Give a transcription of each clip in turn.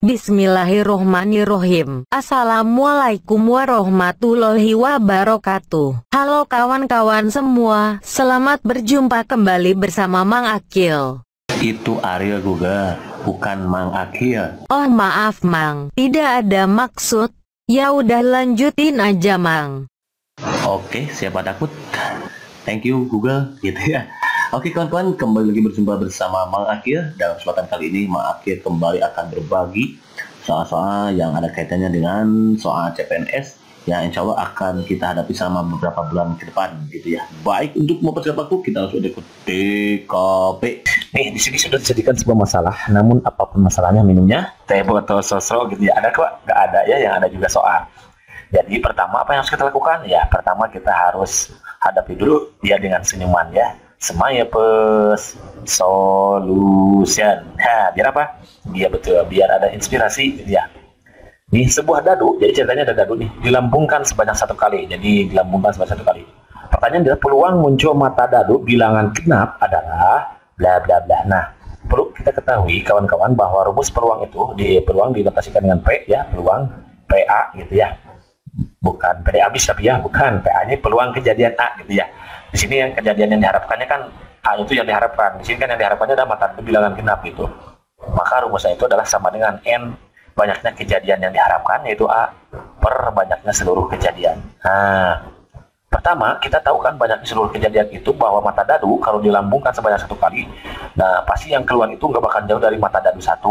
Bismillahirrohmanirrohim. Assalamualaikum warahmatullahi wabarakatuh. Halo kawan-kawan semua, selamat berjumpa kembali bersama Mang Akil. Itu Ariel juga, bukan Mang Akil. Oh maaf Mang, tidak ada maksud. Ya udah lanjutin aja Mang. Oke, siapa takut? Thank you Google, gitu ya. Oke kawan-kawan, kembali lagi berjumpa bersama Mang Akil. Dalam kesempatan kali ini Mang Akil kembali akan berbagi soal-soal yang ada kaitannya dengan soal CPNS yang insya Allah akan kita hadapi selama beberapa bulan ke depan, gitu ya. Baik, untuk mempercepat waktu kita langsung ikut TKP. Nih, di sini sudah dijadikan sebuah masalah. Namun apapun masalahnya, minumnya teh botol sosro, gitu ya. Ada kok? Nggak ada ya, yang ada juga soal. Jadi pertama apa yang harus kita lakukan? Ya pertama kita harus hadapi dulu dia dengan senyuman ya. Smile plus solution. Nah, biar apa? Biar betul, biar ada inspirasi gitu ya. Nih sebuah dadu, jadi ceritanya ada dadu nih, dilambungkan sebanyak 1 kali. Jadi dilambungkan sebanyak 1 kali. Pertanyaan adalah peluang muncul mata dadu bilangan genap adalah bla bla bla. Nah, perlu kita ketahui kawan-kawan bahwa rumus peluang itu peluang dinotasikan dengan P ya, peluang PA gitu ya. Bukan PD habis tapi ya, bukan. PA ini peluang kejadian A gitu ya. Di sini yang kejadian yang diharapkannya kan A itu yang diharapkan. Di sini kan yang diharapkannya adalah mata bilangan genap gitu. Maka rumusnya itu adalah sama dengan N banyaknya kejadian yang diharapkan, yaitu A per banyaknya seluruh kejadian. Nah, pertama kita tahu kan banyaknya seluruh kejadian itu bahwa mata dadu kalau dilambungkan sebanyak 1 kali, nah pasti yang keluar itu nggak bakal jauh dari mata dadu 1,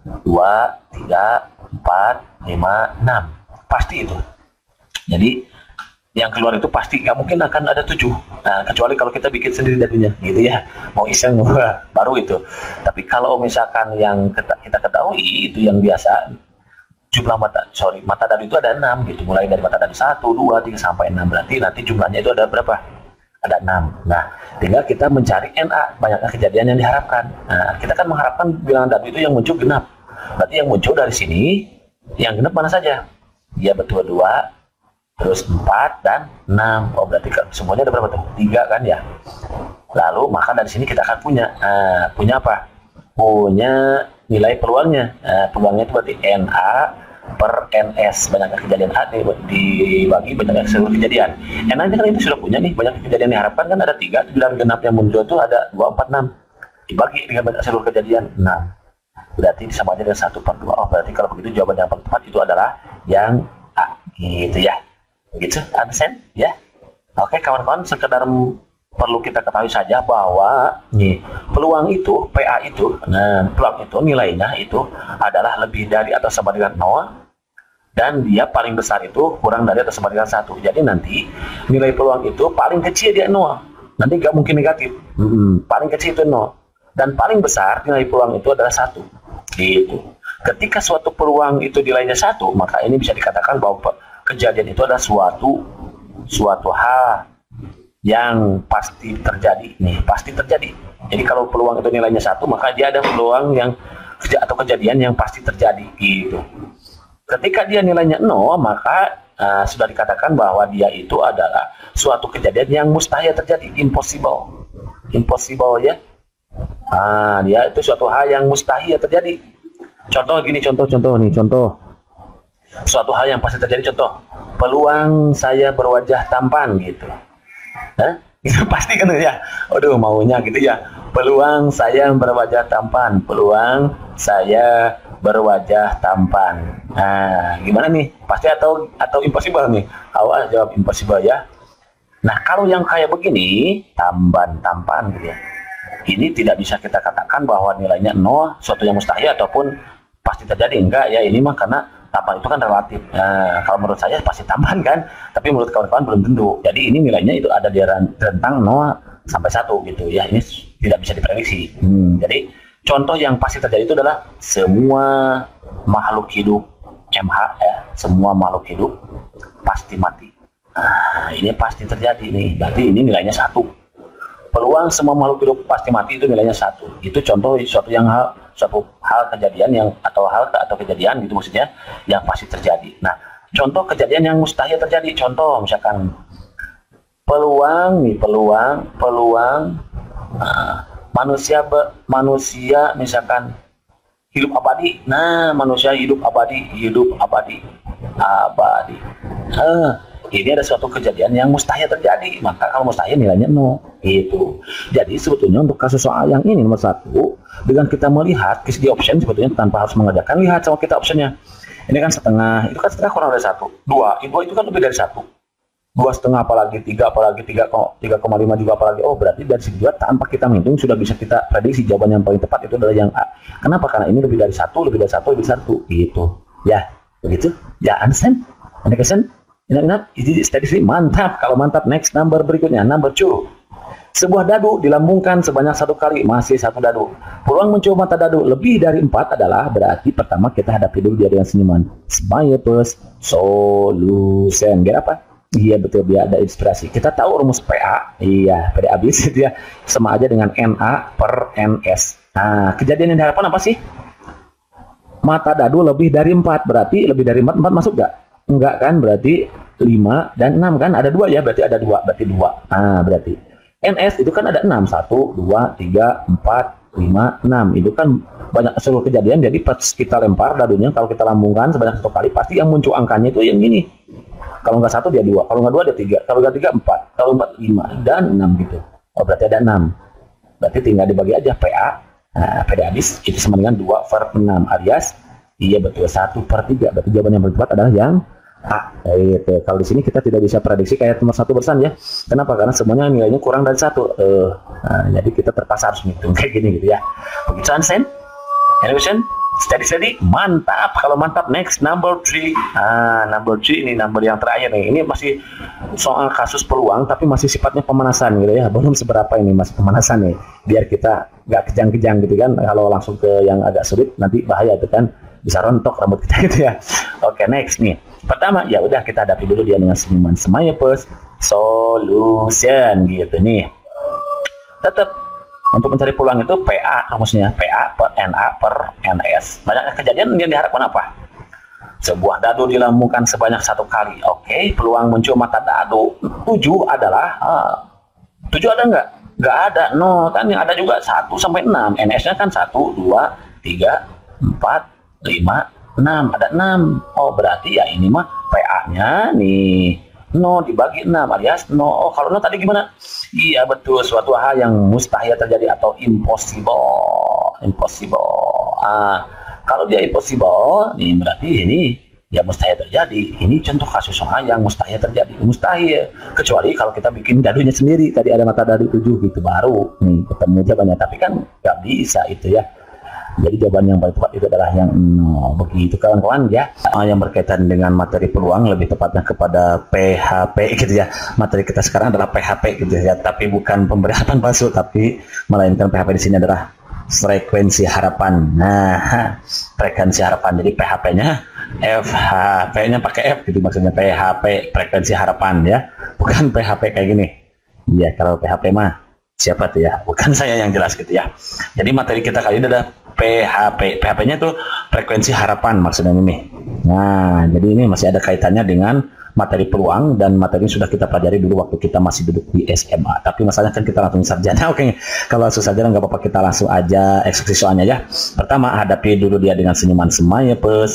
2, 3, 4, 5, 6. Pasti itu. Jadi yang keluar itu pasti nggak mungkin akan ada 7. Nah, kecuali kalau kita bikin sendiri dadunya gitu ya, mau iseng baru itu. Tapi kalau misalkan yang kita ketahui itu yang biasa, jumlah mata dadu itu ada 6 gitu, mulai dari mata dadu 1, 2, 3 sampai 6, berarti nanti jumlahnya itu ada berapa? Ada 6. Nah, tinggal kita mencari NA, banyaknya kejadian yang diharapkan. Nah, kita kan mengharapkan bilangan dadu itu yang muncul genap. Berarti yang muncul dari sini, yang genap mana saja? Ya betul 2, terus 4 dan 6. Oh berarti semuanya ada berapa tuh? 3 kan ya. Lalu maka dari sini kita akan punya apa? Punya nilai peluangnya. Peluangnya itu berarti NA per NS, banyaknya kejadian A dibagi banyaknya seluruh kejadian. NA ini kan itu sudah punya nih, banyak kejadian yang diharapkan kan ada 3, bilangan genap yang muncul itu ada 2, 4, 6 dibagi dengan banyak seluruh kejadian 6. Berarti sama aja dengan 1/2. Oh berarti kalau begitu jawaban yang paling tepat itu adalah yang A gitu ya. Gitu, understand ya. Oke kawan-kawan, sekedar perlu kita ketahui saja bahwa nih peluang itu PA itu, nah peluang itu nilainya itu adalah lebih dari atau sama dengan 0, dan dia paling besar itu kurang dari atau sama dengan 1. Jadi nanti nilai peluang itu paling kecil dia 0, nanti nggak mungkin negatif. Paling kecil itu 0 dan paling besar nilai peluang itu adalah 1 gitu. Ketika suatu peluang itu nilainya 1, maka ini bisa dikatakan bahwa kejadian itu adalah suatu hal yang pasti terjadi nih, pasti terjadi. Jadi kalau peluang itu nilainya 1, maka dia ada peluang yang atau kejadian yang pasti terjadi gitu. Ketika dia nilainya 0, maka sudah dikatakan bahwa dia itu adalah suatu kejadian yang mustahil terjadi, impossible ya. Dia itu suatu hal yang mustahil terjadi. Contoh gini, contoh suatu hal yang pasti terjadi, contoh peluang saya berwajah tampan gitu. Itu pasti kan ya. Aduh maunya gitu ya. Peluang saya berwajah tampan, peluang saya berwajah tampan. Nah, gimana nih? Pasti atau impossible nih? Awal jawab impossible ya. Nah, kalau yang kayak begini, tampan gitu ya. Ini tidak bisa kita katakan bahwa nilainya 0, suatu yang mustahil ataupun pasti terjadi. Enggak ya, ini mah karena tampan itu kan relatif. Nah, kalau menurut saya pasti tampan kan, tapi menurut kawan-kawan belum tentu. Jadi ini nilainya itu ada di rentang 0 sampai 1 gitu ya. Ini tidak bisa diprediksi. Jadi contoh yang pasti terjadi itu adalah semua makhluk hidup MH ya, semua makhluk hidup pasti mati. Nah, ini pasti terjadi nih. Berarti ini nilainya 1. Peluang semua makhluk hidup pasti mati itu nilainya 1. Itu contoh suatu hal kejadian yang atau kejadian gitu maksudnya yang pasti terjadi. Nah, contoh kejadian yang mustahil terjadi, contoh misalkan peluang manusia misalkan hidup abadi. Nah, manusia hidup abadi, abadi. Ini ada suatu kejadian yang mustahil terjadi, maka kalau mustahil nilainya 0. Itu. Jadi sebetulnya untuk kasus soal yang ini nomor 1, dengan kita melihat di option sebetulnya tanpa harus mengerjakan, lihat sama kita optionnya. Ini kan setengah, itu kan setengah kurang dari 1. 2 itu kan lebih dari 1. 2,5 apalagi 3 apalagi 3,5 juga apalagi. Oh, berarti dari segi 2 tanpa kita menghitung sudah bisa kita prediksi jawaban yang paling tepat itu adalah yang A. Kenapa? Karena ini lebih dari 1, lebih dari 1, lebih dari 1. Gitu. Ya, begitu. Ya, understand? Understand? Ingat, statistik mantap. Kalau mantap, next number berikutnya, number 2. Sebuah dadu dilambungkan sebanyak 1 kali, masih 1 dadu. Peluang muncul mata dadu lebih dari 4 adalah berarti pertama kita hadapi dulu dia dengan senyuman. Smile plus solution. Biar apa? Iya betul, dia ada inspirasi. Kita tahu rumus PA, iya PA habis dia sama aja dengan NA per NS. Nah, kejadian yang diharapkan apa sih? Mata dadu lebih dari 4, berarti lebih dari 4 masuk gak? Enggak kan, berarti 5 dan 6 kan, ada 2 ya, berarti ada 2, berarti 2. Nah, berarti NS itu kan ada 6, 1, 2, 3, 4, 5, 6. Itu kan banyak seluruh kejadian, jadi pas kita lempar dadunya, kalau kita lambungkan sebanyak 1 kali, pasti yang muncul angkanya itu yang ini. Kalau nggak 1 dia 2, kalau nggak 2 dia 3, kalau nggak 3 4, kalau 4 5 dan 6 gitu. Oh, berarti ada 6. Berarti tinggal dibagi aja PA. Nah, PA habis itu sama dengan 2 per 6 alias iya betul 1 per 3. Berarti jawaban yang tepat adalah yang A. Gitu. Kalau di sini kita tidak bisa prediksi kayak nomor 1 bersan ya. Kenapa? Karena semuanya nilainya kurang dari 1. Nah, jadi kita terpaksa harus ngitung kayak gini gitu ya. Begitu Ansen? Elevation? Steady, mantap. Kalau mantap, next number 3. Number 3 ini number yang terakhir nih. Ini masih soal kasus peluang, tapi masih sifatnya pemanasan gitu ya. Belum seberapa ini, masih pemanasan nih. Biar kita nggak kejang-kejang gitu kan. Kalau langsung ke yang agak sulit, nanti bahaya itu kan. Bisa rontok rambut kita gitu ya. Oke, next nih. Pertama, ya udah kita hadapi dulu dia dengan senyuman. Smile plus solution gitu nih. Tetap untuk mencari peluang itu PA rumusnya, PA per NA per NS. Banyak kejadian yang diharapkan apa? Sebuah dadu dilambungkan sebanyak 1 kali. Oke, peluang muncul mata dadu 7 adalah 7 ada nggak? Nggak ada, no. Kan yang ada juga 1 sampai 6. NS-nya kan 1, 2, 3, 4, 5, 6. Ada 6. Oh, berarti ya ini mah PA-nya nih 0 dibagi 6 alias 0. Oh, kalau 0 tadi gimana? Iya betul, suatu hal yang mustahil terjadi atau impossible. Kalau dia impossible, nih berarti ini ya mustahil terjadi. Ini contoh kasus soal yang mustahil terjadi. Mustahil. Kecuali kalau kita bikin dadunya sendiri. Tadi ada mata dadu 7 gitu, baru nih ketemu jawabannya. Tapi kan nggak bisa itu ya. Jadi jawaban yang paling tepat itu adalah yang 0. Begitu kawan-kawan ya. Yang berkaitan dengan materi peluang, lebih tepatnya kepada PHP gitu ya. Materi kita sekarang adalah PHP gitu ya. Tapi bukan pemberi harapan palsu, tapi melainkan PHP di sini adalah frekuensi harapan. Nah, frekuensi harapan. Jadi PHP-nya FHP-nya pakai F gitu, maksudnya PHP frekuensi harapan ya. Bukan PHP kayak gini. Ya, kalau PHP mah siapa tuh ya? Bukan saya yang jelas gitu ya. Jadi materi kita kali ini adalah PHP. PHP-nya itu frekuensi harapan maksudnya ini. Nah, jadi ini masih ada kaitannya dengan materi peluang, dan materi ini sudah kita pelajari dulu waktu kita masih duduk di SMA. Tapi masalahnya kan kita langsung sarjana. Oke, kalau langsung sarjana nggak apa-apa, kita langsung aja eksekusi soalnya ya. Pertama, hadapi dulu dia dengan senyuman. Smile plus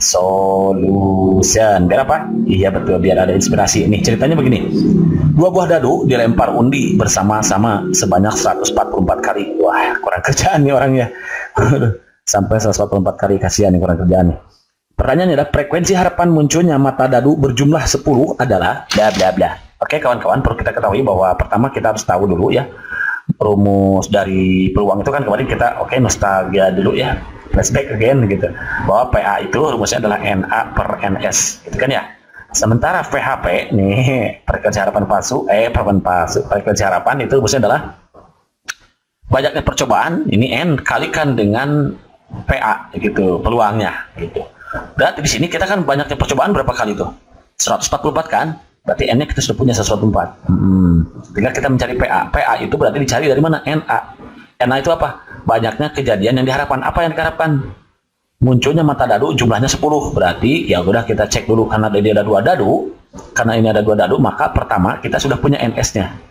solution. Biar apa? Iya betul, biar ada inspirasi. Nih ceritanya begini. 2 buah dadu dilempar undi bersama-sama sebanyak 144 kali. Wah, kurang kerjaan nih orangnya. Sampai 144 kali, kasihan nih, kurang kerjaan nih. Pertanyaannya adalah frekuensi harapan munculnya mata dadu berjumlah 10 adalah bla bla bla. Oke kawan-kawan, perlu kita ketahui bahwa pertama kita harus tahu dulu ya rumus dari peluang itu kan kemarin kita nostalgia dulu ya, flashback again gitu, bahwa PA itu rumusnya adalah NA per NS gitu kan ya. Sementara VHP nih, frekuensi harapan palsu, frekuensi harapan itu rumusnya adalah banyaknya percobaan, ini N kalikan dengan PA gitu, peluangnya gitu. Berarti di sini kita kan banyaknya percobaan berapa kali tuh? 144 kan? Berarti N-nya kita sudah punya 144. Tinggal kita mencari PA. PA itu berarti dicari dari mana? NA. NA itu apa? Banyaknya kejadian yang diharapkan. Apa yang diharapkan? Munculnya mata dadu jumlahnya 10. Berarti ya udah kita cek dulu, karena ini ada 2 dadu. Karena ini ada 2 dadu, maka pertama kita sudah punya NS-nya.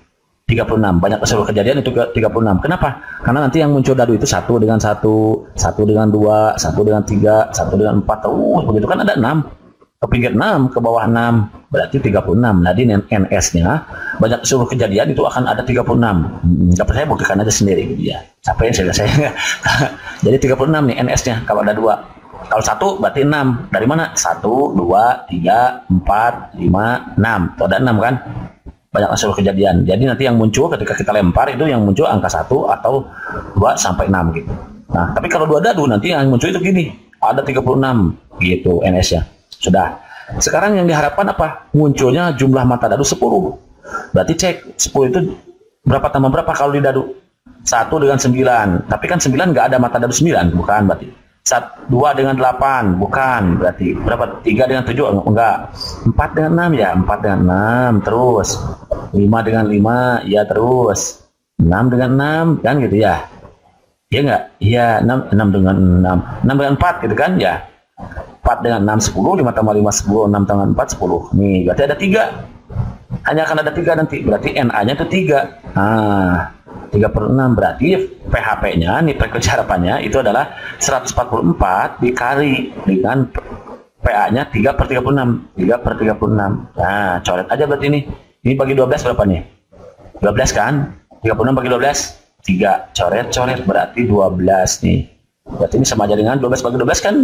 36. Banyak seluruh kejadian itu ke 36. Kenapa? Karena nanti yang muncul dadu itu 1 dengan 1, 1 dengan 2, 1 dengan 3, 1 dengan 4. Begitu kan ada 6. Ke pinggir 6, ke bawah 6. Berarti 36. Nah, di NS-nya banyak seluruh kejadian itu akan ada 36. Nggak percaya buktikan aja sendiri gitu ya. Capek saya. Jadi 36 nih NS-nya kalau ada 2. Kalau 1 berarti 6. Dari mana? 1, 2, 3, 4, 5, 6. Itu ada 6 kan? Banyak seluruh kejadian. Jadi nanti yang muncul ketika kita lempar itu yang muncul angka 1 atau 2 sampai 6 gitu. Nah, tapi kalau 2 dadu nanti yang muncul itu gini. Ada 36 gitu NS-nya. Sudah. Sekarang yang diharapkan apa? Munculnya jumlah mata dadu 10. Berarti cek 10 itu berapa tambah berapa kalau di dadu? 1 dengan 9. Tapi kan 9 nggak ada mata dadu 9. Bukan berarti. 2 dengan 8, bukan, berarti berapa? 3 dengan 7, enggak. 4 dengan 6 ya, 4 dengan 6, terus 5 dengan 5, ya terus 6 dengan 6, kan gitu ya. Iya enggak? Iya, 6 dengan 6, 6 dengan 4 gitu kan ya. 4 dengan 6, 10, 5 tambah 5, 10, 6 tambah 4, 10. Nih, berarti ada 3. Hanya akan ada 3 nanti, berarti NA-nya itu 3. Nah, 36 berarti PHP-nya, nih frekuensi harapannya itu adalah 144 dikali dengan PA-nya 3 per 36. 3 per 36. Nah, coret aja berarti ini. Ini bagi 12 berapa nih? 12 kan? 36 bagi 12? 3. Coret berarti 12 nih. Berarti ini sama aja dengan 12 bagi 12 kan?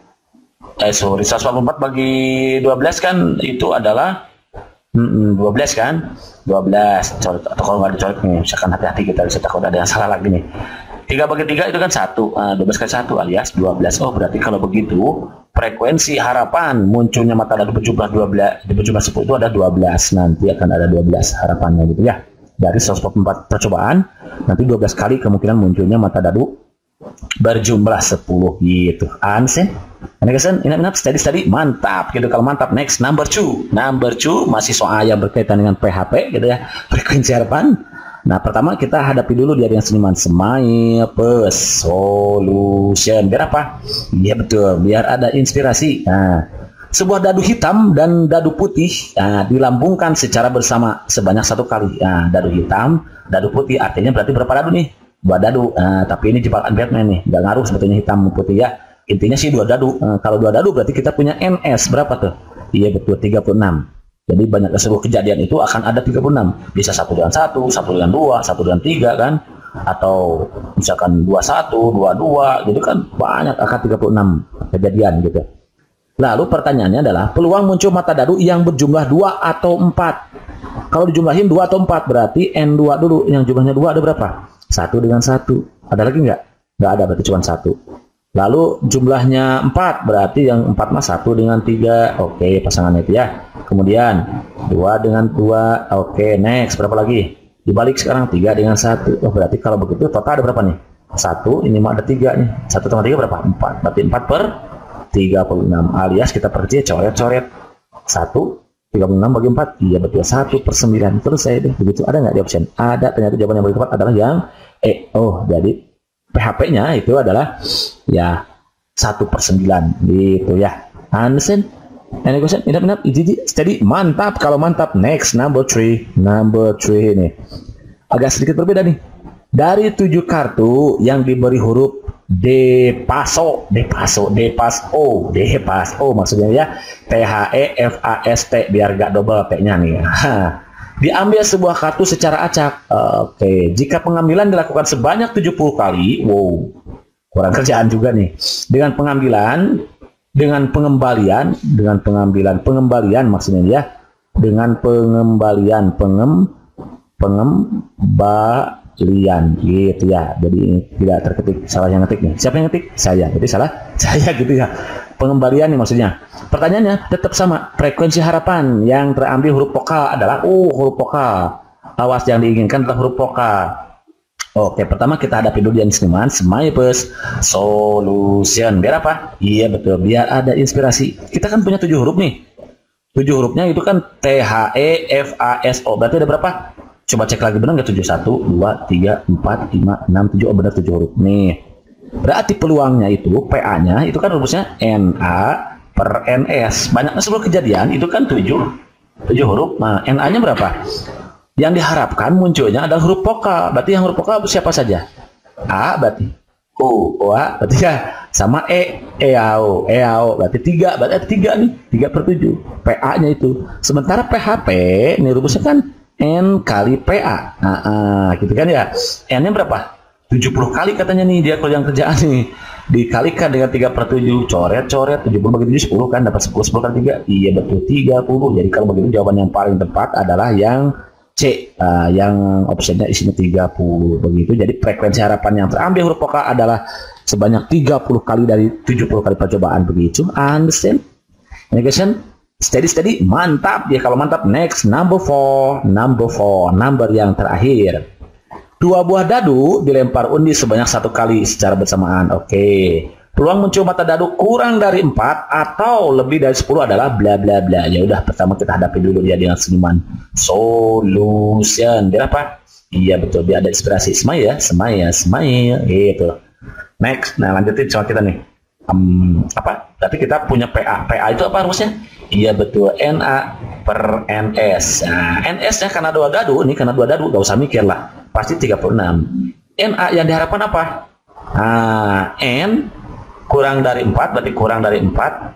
144 bagi 12 kan itu adalah 12 kan? 12 coret, atau kalau nggak dicoret nih, misalkan hati-hati kita bisa takut ada yang salah lagi nih. 3 bagi 3 itu kan 1, 12 kali 1 alias 12. Oh, berarti kalau begitu frekuensi harapan munculnya mata dadu berjumlah 12, berjumlah 10 itu ada 12. Nanti akan ada 12 harapannya gitu ya. Dari 144 percobaan, nanti 12 kali kemungkinan munculnya mata dadu berjumlah 10 gitu. Ansen. Ini kesan, inap study mantap gitu. Kalau mantap, next number 2 masih soal yang berkaitan dengan PHP gitu ya, frekuensi harapan. Nah, pertama kita hadapi dulu di yang seniman Smile Plus Solution. Biar apa? Iya betul, biar ada inspirasi. Nah, sebuah dadu hitam dan dadu putih dilambungkan secara bersama sebanyak 1 kali. Nah, dadu hitam, dadu putih artinya berarti berapa dadu nih? 2 dadu. Tapi ini jebakan Batman nih, nggak ngaruh sebetulnya hitam putih ya. Intinya sih 2 dadu. Kalau 2 dadu berarti kita punya NS berapa tuh? Iya betul, 36. Jadi banyak seluruh kejadian itu akan ada 36. Bisa 1 dengan 1, 1 dengan 2, 1 dengan 3 kan? Atau misalkan 21, 22 gitu kan, banyak akan 36 kejadian gitu. Lalu pertanyaannya adalah peluang muncul mata dadu yang berjumlah 2 atau 4. Kalau dijumlahin 2 atau 4 berarti N2 dulu, yang jumlahnya 2 ada berapa? 1 dengan 1. Ada lagi nggak? Nggak ada, berarti cuma 1. Lalu jumlahnya 4, berarti yang 4 mas 1 dengan 3. Oke, pasangannya itu ya. Kemudian 2 dengan 2. Oke, next. Berapa lagi? Dibalik sekarang 3 dengan 1. Oh, berarti kalau begitu total ada berapa nih? 1, ini mah ada 3 nih. 1 tambah 3 berapa? 4. Berarti 4 per 36. Alias kita pergi coret-coret. 1, 36 bagi 4. Iya betul, 1 per 9. Terus saya deh, begitu. Ada nggak di option? Ada, ternyata jawaban yang paling tepat adalah yang E. Oh, jadi PHP-nya itu adalah ya 1 per 9 gitu ya. Understand? Any question? Inap, jadi mantap. Kalau mantap, next number 3 ini agak sedikit berbeda nih. Dari 7 kartu yang diberi huruf D paso maksudnya ya, THEFAST biar gak double T-nya nih. Diambil sebuah kartu secara acak. Oke, jika pengambilan dilakukan sebanyak 70 kali, wow, kurang kerjaan juga nih. Dengan pengembalian maksudnya ya, dengan pengembalian gitu ya. Jadi tidak terketik, salah yang ngetik nih. Siapa yang ngetik? Saya. Jadi salah saya gitu ya. Pengembalian nih maksudnya. Pertanyaannya tetap sama. Frekuensi harapan yang terambil huruf vokal adalah huruf vokal. Awas yang diinginkan adalah huruf vokal. Oke, pertama kita hadapi dulu yang seniman Smile Plus Solution. Biar apa? Iya betul, biar ada inspirasi. Kita kan punya 7 huruf nih. 7 hurufnya itu kan THEFASO. Berarti ada berapa? Coba cek lagi, benar nggak? 7, 1, 2, 3, 4, 5, 6, 7. Oh benar 7 huruf nih. Berarti peluangnya itu PA-nya itu kan rumusnya NA per NS. Banyak seluruh kejadian itu kan 7 huruf. Nah, NA-nya berapa? Yang diharapkan munculnya adalah huruf vokal. Berarti yang huruf vokal siapa saja? A berarti U, A berarti ya, sama E, EAO, berarti 3, berarti ada 3 nih, 3/7, PA-nya itu. Sementara PHP, ini rumusnya kan N kali PA, gitu kan ya. N-nya berapa? 70 kali katanya nih dia kalau yang kerjaan nih. Dikalikan dengan 3/7, coret, 70 bagi 7, 10 kan, dapat 10 kali 3, iya betul, 30. Jadi kalau begitu jawaban yang paling tepat adalah yang C, yang opsinya isinya 30 begitu. Jadi frekuensi harapan yang terambil huruf vokal adalah sebanyak 30 kali dari 70 kali percobaan begitu. Understand? Negation? Steady, mantap ya. Kalau mantap, next number 4, number yang terakhir. 2 buah dadu dilempar undi sebanyak 1 kali secara bersamaan. Oke. Peluang muncul mata dadu kurang dari 4 atau lebih dari 10 adalah bla bla bla. Ya udah, pertama kita hadapi dulu dia dengan seniman. Solution. Dia apa? Iya betul, dia ada inspirasi. Smile. Gitu. Next. Nah, lanjutin sama kita nih. Apa? Tapi kita punya PA. PA itu apa rumusnya? Iya betul, NA per NS. Nah, NS-nya karena 2 dadu, nih karena 2 dadu, gak usah mikir lah. Pasti 36. NA yang diharapkan apa? Nah, N kurang dari 4, berarti kurang dari 4.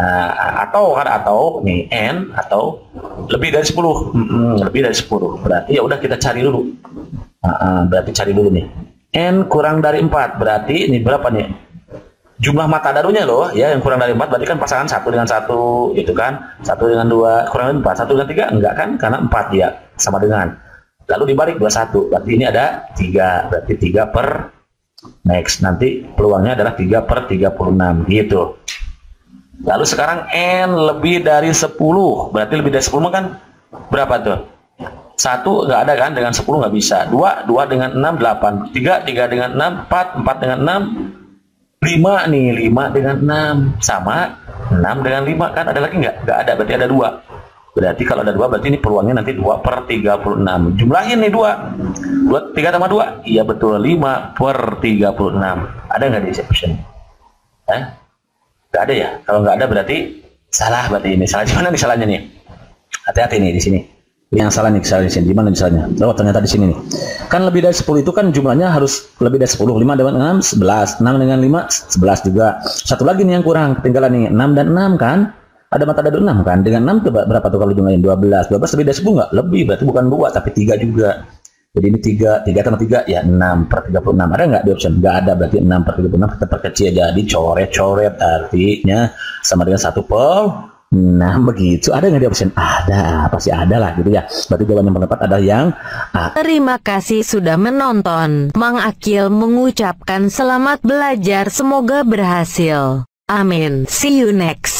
Atau nih N atau lebih dari 10. Lebih dari 10. Berarti ya udah kita cari dulu. Berarti cari dulu nih. N kurang dari 4, berarti ini berapa nih? Jumlah mata dadunya loh, ya, yang kurang dari 4 berarti kan pasangan 1 dengan 1, gitu kan. 1 dengan 2 kurang dari 4, 1 dengan 3 enggak kan, karena 4 dia sama dengan. Lalu dibalik 21, berarti ini ada 3, berarti 3 per next. Nanti peluangnya adalah 3/36 gitu. Lalu sekarang N lebih dari 10, berarti lebih dari 10 kan berapa tuh? 1 nggak ada kan, dengan 10 nggak bisa. 2 dengan 6, 8. 3 dengan 6, 4 dengan 6. 5 nih, 5 dengan 6 sama 6 dengan 5 kan, ada lagi nggak ada, berarti ada 2. Berarti kalau ada 2 berarti ini peluangnya nanti 2/36. Jumlahin nih 2 3 tambah 2, iya betul, 5/36. Ada nggak di exception? Nggak ada ya. Kalau nggak ada berarti salah, berarti ini salah. Di mana nih salahnya nih? Hati-hati nih di sini. Yang salah nih, salah di sini. Di mana misalnya? Oh, ternyata di sini nih. Kan lebih dari 10 itu kan jumlahnya harus lebih dari 10. 5 dengan 6, 11. 6 dengan 5, 11 juga. Satu lagi nih yang kurang, ketinggalan nih. 6 dan 6 kan? Ada mata dadu 6 kan? Dengan 6 tuh berapa tuh kalau jumlahin? 12. 12 lebih dari 10 nggak? Lebih, berarti bukan 2 tapi 3 juga. Jadi ini 3 tambah 3 ya 6/36. Ada nggak di option? Nggak ada, berarti 6/36 kita perkecil jadi coret-coret, artinya sama dengan 1/6. Begitu. Ada nggak di option? Ada, pasti ada lah gitu ya. Berarti jawaban yang tepat ada yang A. Terima kasih sudah menonton. Mang Akil mengucapkan selamat belajar, semoga berhasil. Amin. See you next.